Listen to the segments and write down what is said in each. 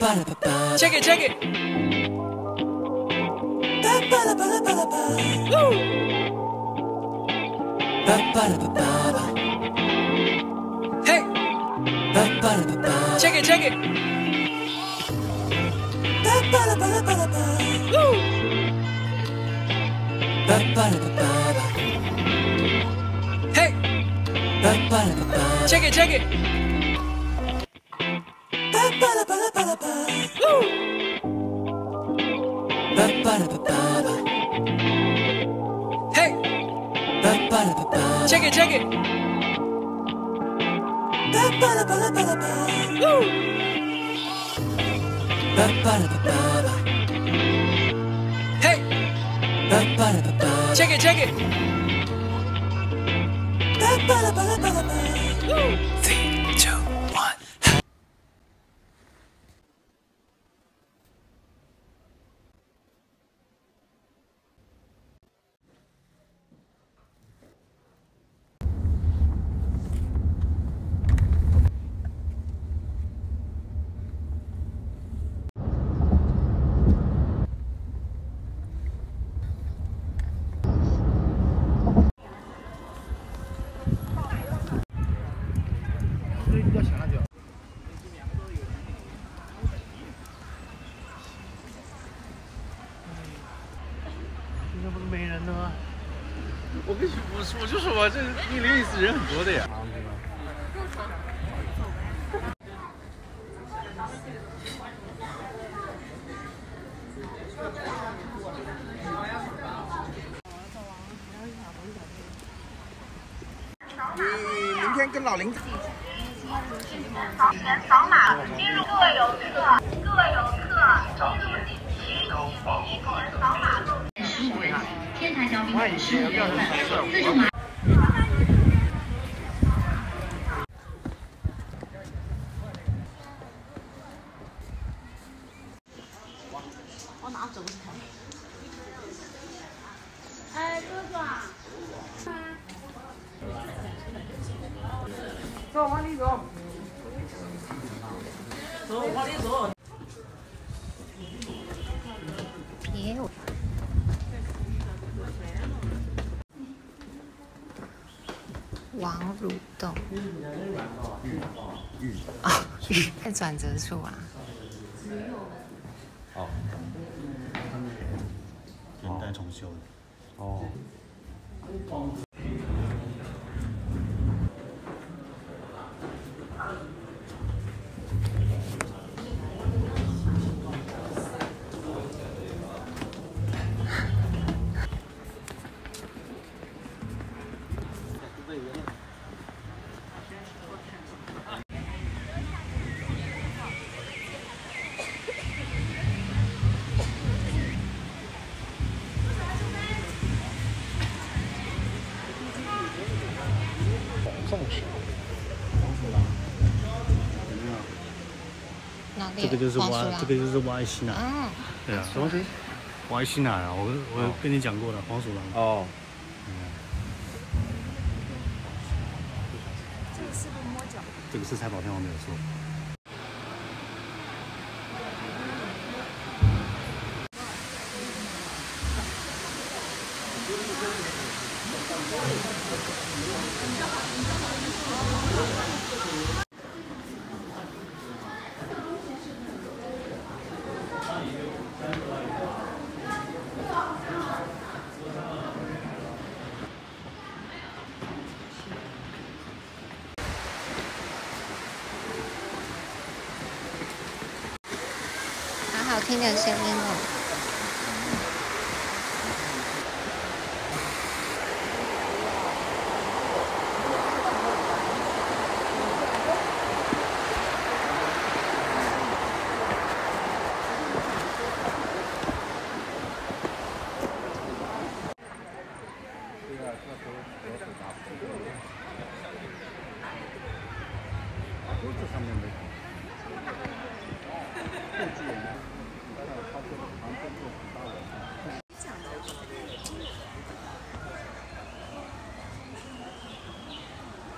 Check it, check it. Hey. Check it, check it. Hey. Check it, check it. Hey. Check it, check it. Hey. Check it, check it. 3, 2, 1. 那不是没人的吗？我就说吧，这101人很多的呀。 你明天跟老林。 前扫码进入，各位游客进入景区，扫码入。天台小饼15元，4种码。我哪走不开？哎，哥哥。走，往里走。走，往里走。 别我。王蠕洞。哦，在转折处啊。 哦。元代重修的。哦。宋史， 哪里？ 这个就是黄鼠狼， 这个就是挖西拿。 嗯， 对啊， 什么东西？ 挖西拿啊，我跟你讲过了，黄鼠狼。 哦。 这个是不是摸脚？ 这个是财宝天王没有错。 好好听的声音哦。 这上面没。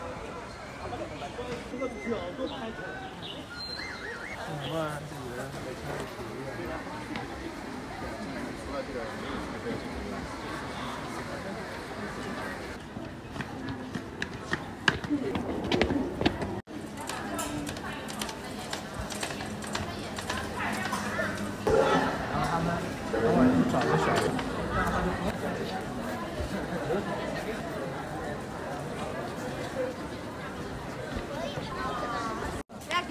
这个脚都拍出来。怎么办？这里人。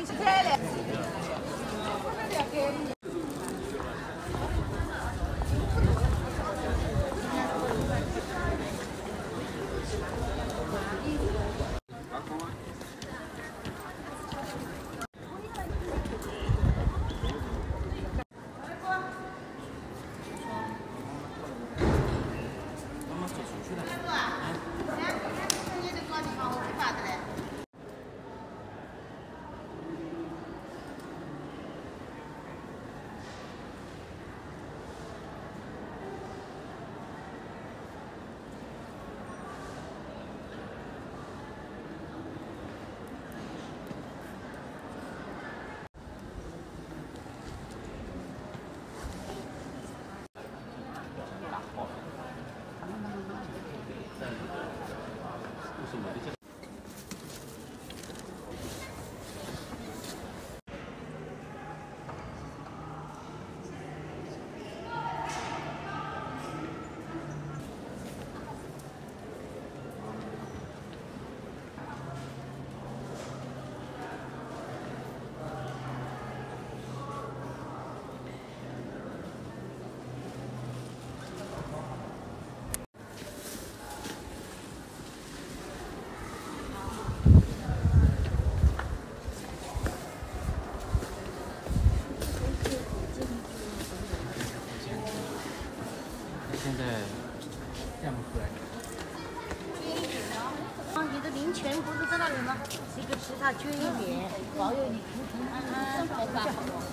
现在看不出来。 你的零钱不是在那里吗？这个其他捐一点，保佑你平平安安，好吧？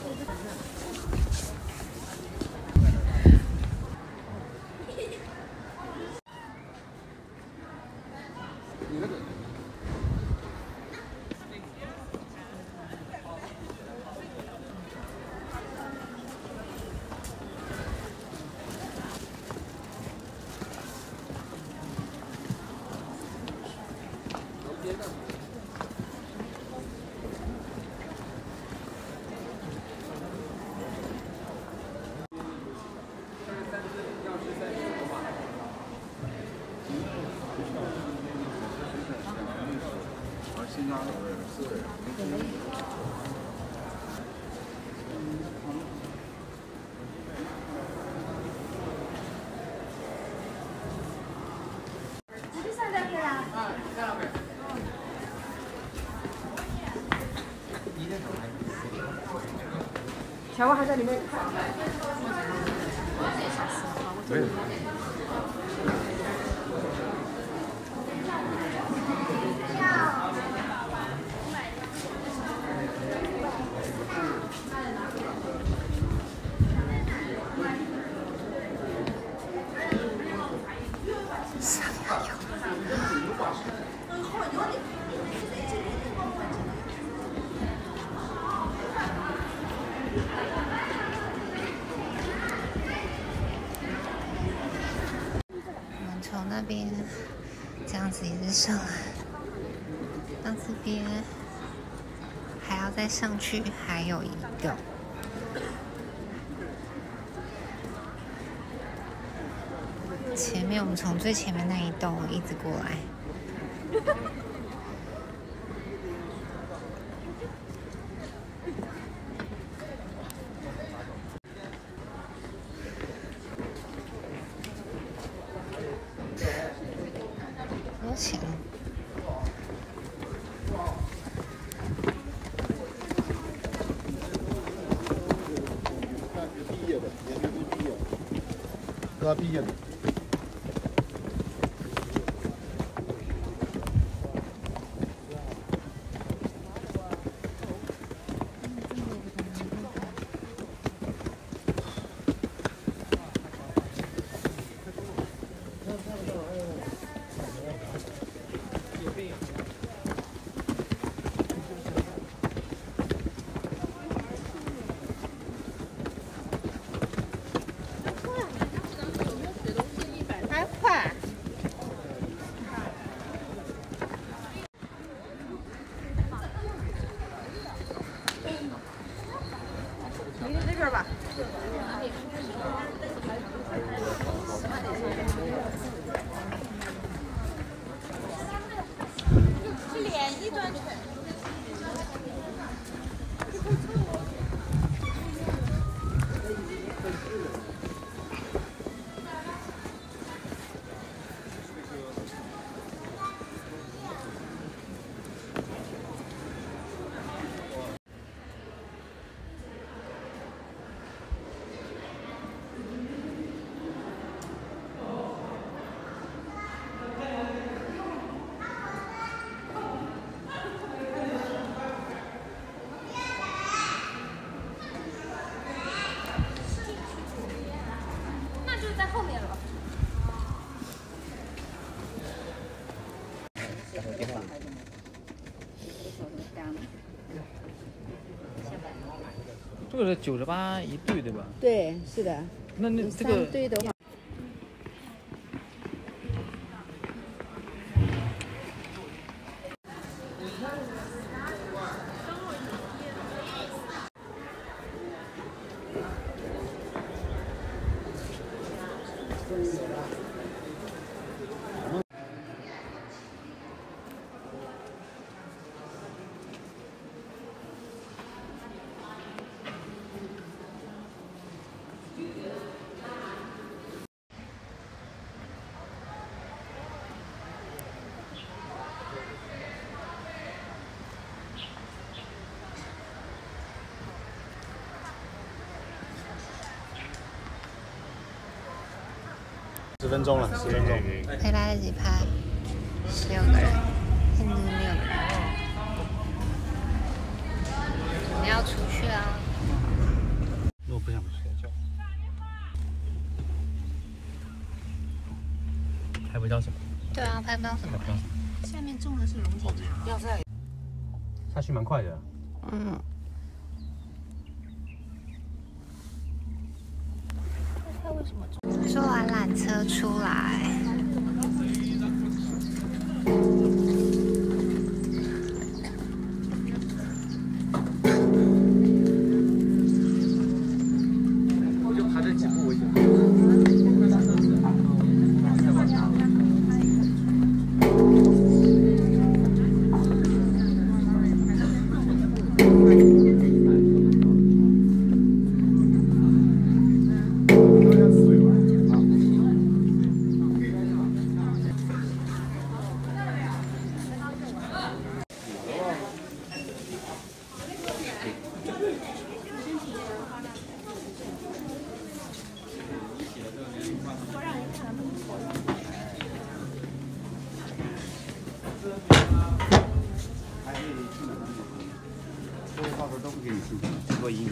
小王还在里面看。 没有。 从那边这样子一直上来，到这边还要再上去，还有一个。前面我们从最前面那一栋一直过来。多钱？ 刚毕业的。 这个是98一对对吧？ 对，是的。 那这个 3对的话。 10分钟了，10分钟。 没来得及拍，16个人，现在6个人。我们要出去啊！ 那我不想睡觉。拍不到什么？ 对啊，拍不到什么。下面种的是龙井茶。要在。 下去蛮快的。 嗯。 坐完缆车出来， 我就爬这几步，我就。到时候都不给你信，只做1米。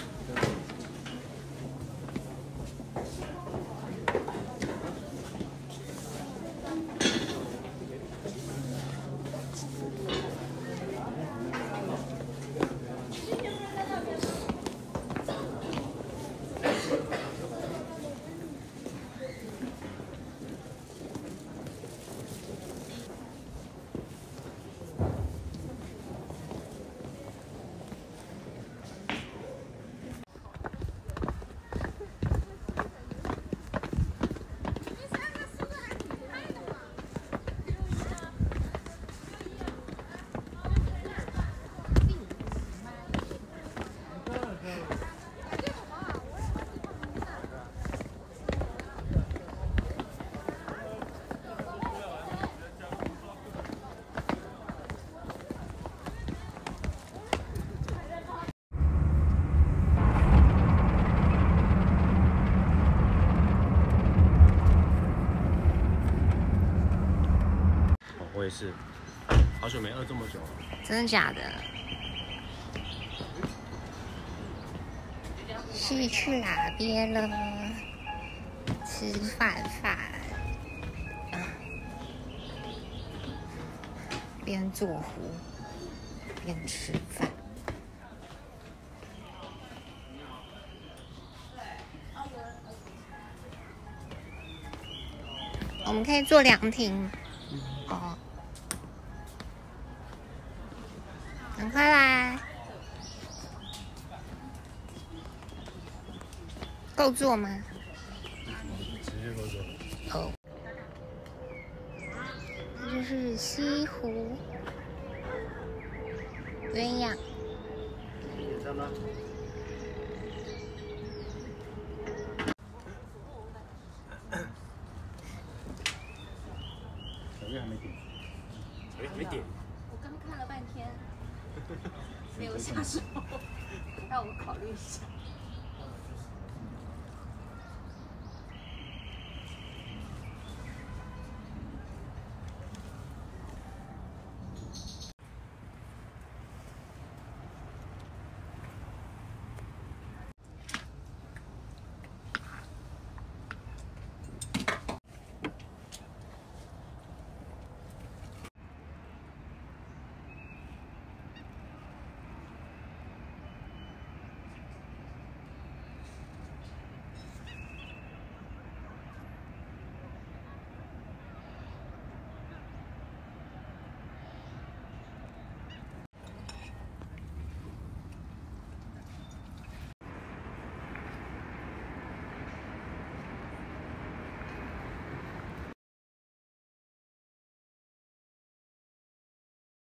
我也是，好久没饿这么久了。 真的假的？是去哪边了？吃饭，边做壶边吃饭。我们可以坐凉亭。哦。 赶快来，够坐吗？ 直接够坐。 哦，这就是西湖鸳鸯。 点餐吗？小月还没点。没点。 我刚看了半天，没有下手，让我考虑一下。